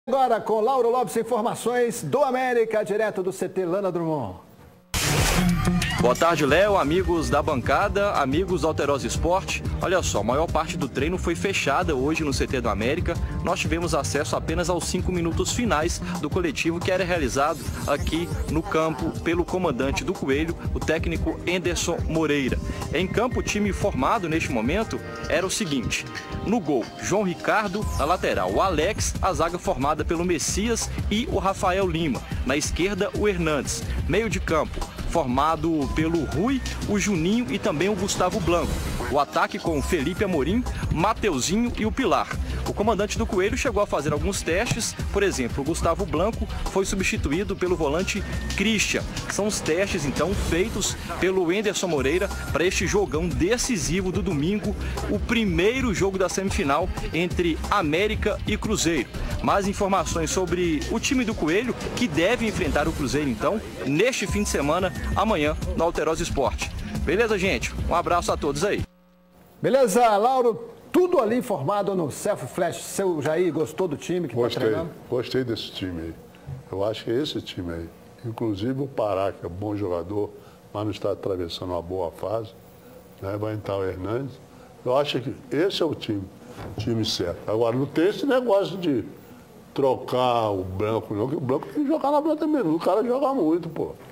Agora com Lauro Lopes, informações do América, direto do CT Lana Drummond. Boa tarde, Léo, amigos da bancada, amigos do Alterosa Esporte. Olha só, a maior parte do treino foi fechada hoje no CT do América. Nós tivemos acesso apenas aos 5 minutos finais do coletivo que era realizado aqui no campo pelo comandante do Coelho, o técnico Enderson Moreira. Em campo, o time formado neste momento era o seguinte: no gol, João Ricardo; na lateral, o Alex; a zaga formada pelo Messias e o Rafael Lima; na esquerda, o Hernandes; meio de campo, formado pelo Rui, o Juninho e também o Gustavo Blanco. O ataque com o Felipe Amorim, Mateuzinho e o Pilar. O comandante do Coelho chegou a fazer alguns testes, por exemplo, o Gustavo Blanco foi substituído pelo volante Christian. São os testes, então, feitos pelo Enderson Moreira para este jogão decisivo do domingo, o primeiro jogo da semifinal entre América e Cruzeiro. Mais informações sobre o time do Coelho, que deve enfrentar o Cruzeiro, então, neste fim de semana, amanhã, no Alterosa Esporte. Beleza, gente? Um abraço a todos aí. Beleza, Lauro, tudo ali informado no Self Flash. Seu Jair, gostou do time que está treinando? Gostei desse time aí. Eu acho que é esse time aí. Inclusive o Pará, que é um bom jogador, mas não está atravessando uma boa fase, né? Vai entrar o Hernandes. Eu acho que esse é o time certo. Agora, não tem esse negócio de trocar o Branco, não, que o Branco tem que jogar na Branca mesmo. O cara joga muito, pô.